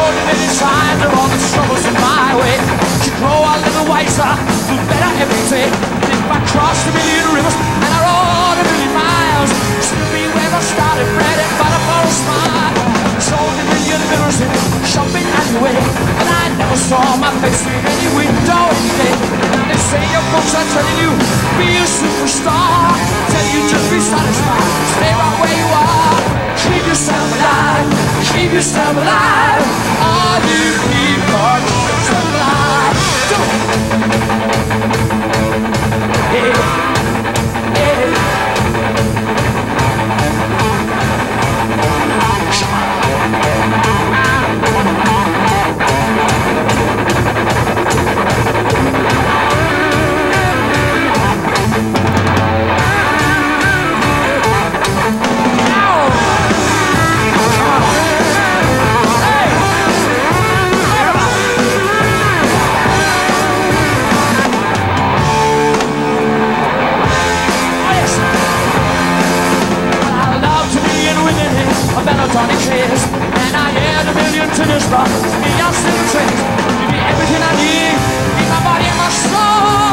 the many signs of all the troubles in my way. To grow a little wiser, do better every day. And if I crossed a million rivers and I rode a million miles, still be where I started, bread and butter for a smile. Sold a million mirrors in shopping alleyway, and I never saw my face in any window any day. Now they say your books are telling you, be a superstar. Tell you just be satisfied, stay right where you are. Keep yourself alive, keep yourself alive. All you people, keep yourself alive. Do it. Yeah, yeah. And I had a million tennis balls, me, I'm still trained. Give me everything I need, in my body and my soul.